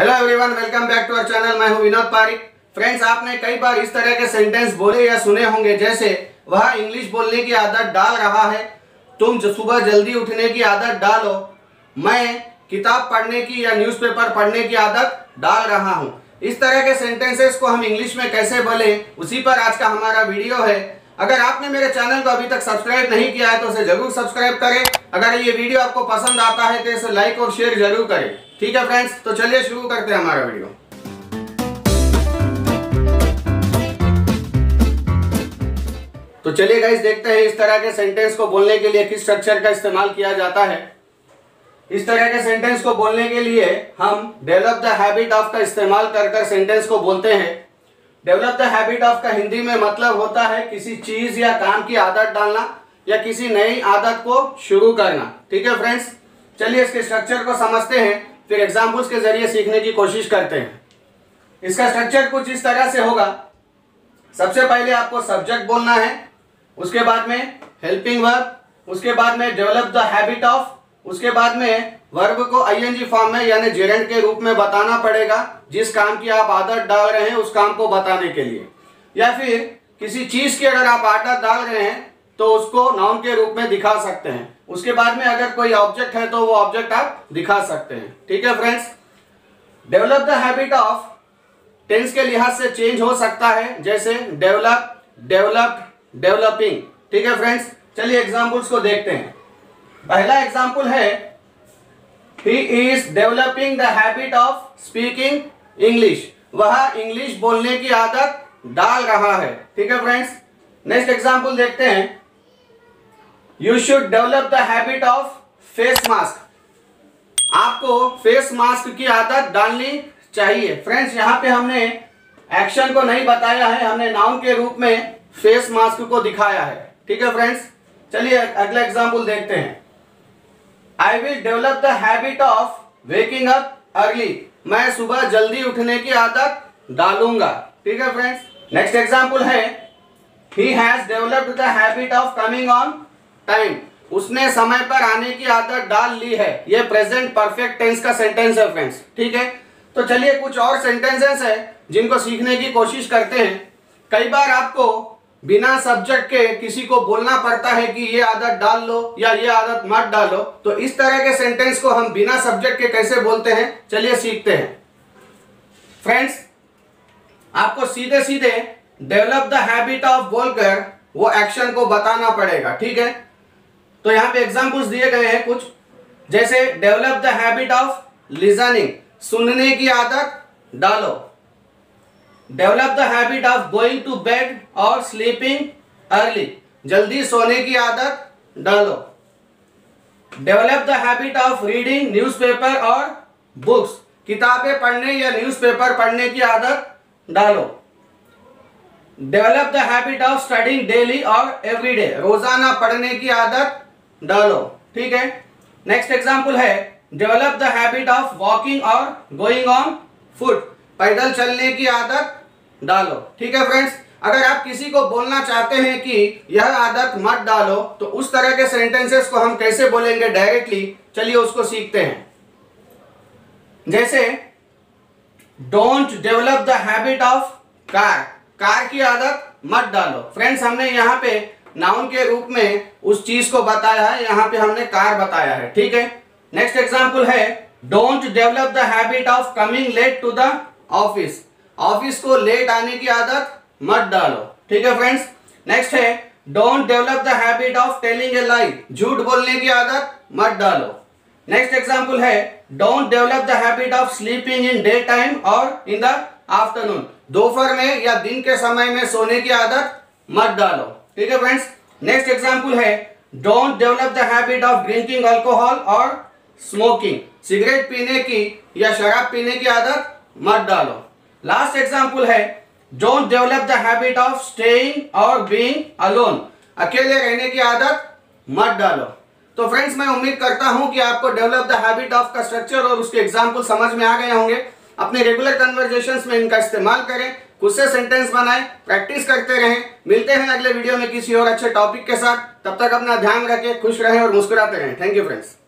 Hello everyone, welcome back to our channel. मैं हूं Vinod Pareek. Friends, आपने कई बार इस तरह के सेंटेंस बोले या सुने होंगे, जैसे वह इंग्लिश बोलने की आदत डाल रहा है, तुम सुबह जल्दी उठने की आदत डालो, मैं किताब पढ़ने की या न्यूज़पेपर पढ़ने की आदत डाल रहा हूं। इस तरह के सेंटेंसेस को हम इंग्लिश में कैसे बोले, उसी पर आज का हमारा वीडियो है। अगर आपने मेरे चैनल को अभी तक सब्सक्राइब नहीं किया है तो उसे जरूर सब्सक्राइब करें। अगर ये वीडियो आपको पसंद आता है तो इसे लाइक और शेयर जरूर करें। ठीक है फ्रेंड्स, तो चलिए शुरू करते हैं हमारा वीडियो। तो चलिए गाइस, देखते हैं इस तरह के सेंटेंस को बोलने के लिए किस स्ट्रक्चर का इस्तेमाल किया जाता है। इस तरह के सेंटेंस को बोलने के लिए हम डेवलप द हैबिट ऑफ का इस्तेमाल कर सेंटेंस को बोलते हैं। डेवलप द हैबिट ऑफ का हिंदी में मतलब होता है किसी चीज या काम की आदत डालना या किसी नई आदत को शुरू करना। ठीक है फ्रेंड्स, चलिए इसके स्ट्रक्चर को समझते हैं, फिर एग्जांपल्स के जरिए सीखने की कोशिश करते हैं। इसका स्ट्रक्चर कुछ इस तरह से होगा। सबसे पहले आपको सब्जेक्ट बोलना है, उसके बाद में हेल्पिंग वर्ब, उसके बाद में डेवलप द हैबिट ऑफ, उसके बाद में वर्ब को आईएनजी फॉर्म में यानी जेरेंट के रूप में बताना पड़ेगा। जिस काम की आप आदत डाल रहे हैं उस काम को बताने के लिए, या फिर किसी चीज की अगर आप आदत डाल रहे हैं तो उसको नाउन के रूप में दिखा सकते हैं। उसके बाद में अगर कोई ऑब्जेक्ट है तो वो ऑब्जेक्ट आप दिखा सकते हैं। ठीक है friends, develop the habit of tense के लिहाज से चेंज हो सकता है, जैसे डेवलप, डेवलप्ड, डेवलपिंग। ठीक है फ्रेंड्स, चलिए एग्जांपल्स को देखते हैं। पहला एग्जांपल है, he is developing the habit of speaking English. वह इंग्लिश बोलने की आदत डाल रहा है। ठीक है फ्रेंड्स, नेक्स्ट एग्जांपल देखते हैं, you should develop the habit of face mask. आपको फेस मास्क की आदत डालनी चाहिए। फ्रेंड्स, यहाँ पे हमने एक्शन को नहीं बताया है, हमने नाउन के रूप में फेस मास्क को दिखाया है। ठीक है फ्रेंड्स, चलिए अगला एग्जांपल देखते हैं, I will develop the habit of waking up early. मैं सुबह जल्दी उठने की आदत डालूंगा। ठीक है फ्रेंड्स, नेक्स्ट एग्जांपल है, he has developed the habit of coming on time. उसने समय पर आने की आदत डाल ली है। ये प्रेजेंट परफेक्ट टेंस का सेंटेंस है फ्रेंड्स। ठीक है, तो चलिए कुछ और सेंटेंसेस है जिनको सीखने की कोशिश करते हैं। कई बार आपको बिना सब्जेक्ट के किसी को बोलना पड़ता है कि ये आदत डाल लो या ये आदत मत डालो। तो इस तरह के सेंटेंस को हम बिना सब्जेक्ट के कैसे बोलते हैं, चलिए सीखते हैं। फ्रेंड्स, आपको सीधे सीधे डेवलप द हैबिट ऑफ बोलकर वो एक्शन को बताना पड़ेगा। ठीक है, तो यहाँ पे एग्जांपल्स दिए गए हैं कुछ, जैसे develop the habit of listening, सुनने की आदत डालो। Develop the habit of going to bed और स्लीपिंग अर्ली, जल्दी सोने की आदत डालो। Develop the habit of reading newspaper और बुक्स, किताबें पढ़ने या न्यूज़पेपर पढ़ने की आदत डालो। Develop the habit of studying daily और एवरीडे, रोजाना पढ़ने की आदत डालो। ठीक है, नेक्स्ट एग्जांपल है, develop the habit of walking और गोइंग ऑन फुट, पैदल चलने की आदत डालो। ठीक है फ्रेंड्स, अगर आप किसी को बोलना चाहते हैं कि यह आदत मत डालो, तो उस तरह के सेंटेंसेस को हम कैसे बोलेंगे डायरेक्टली, चलिए उसको सीखते हैं। जैसे don't develop the habit of car, car की आदत मत डालो। फ्रेंड्स, हमने यहाँ पे नाउन के रूप में उस चीज को बताया है, यहाँ पे हमने कार बताया है। ठीक है, नेक्स्ट एग्जांपल है, don't develop the habit of coming late to the office, office को लेट आने की आदत मत डालो। ठीक है फ्रेंड्स, नेक्स्ट है, don't develop the habit of telling a lie, झूठ बोलने की आदत मत डालो। नेक्स्ट एग्जांपल है, don't develop the habit of sleeping in day time और इन द आफ्टरनून, दोपहर में या दिन के समय में सोने की आदत मत डालो। ठीक है फ्रेंड्स, नेक्स्ट एग्जांपल है, don't develop the habit of drinking alcohol और स्मोकिंग, सिगरेट पीने की या शराब पीने की आदत मत डालो। लास्ट एग्जांपल है, don't develop the habit of staying और बीइंग अलोन, अकेले रहने की आदत मत डालो। तो फ्रेंड्स, मैं उम्मीद करता हूं कि आपको डेवलप द हैबिट ऑफ का स्ट्रक्चर और उसके एग्जांपल समझ में आ गए होंगे। अपने रेगुलर कन्वर्सेशंस में इनका इस्तेमाल करें, खुद से सेंटेंस बनाएं, प्रैक्टिस करते रहें। मिलते हैं अगले वीडियो में किसी और अच्छे टॉपिक के साथ। तब तक अपना ध्यान रखें, खुश रहें और मुस्कुराते रहें। Thank you friends.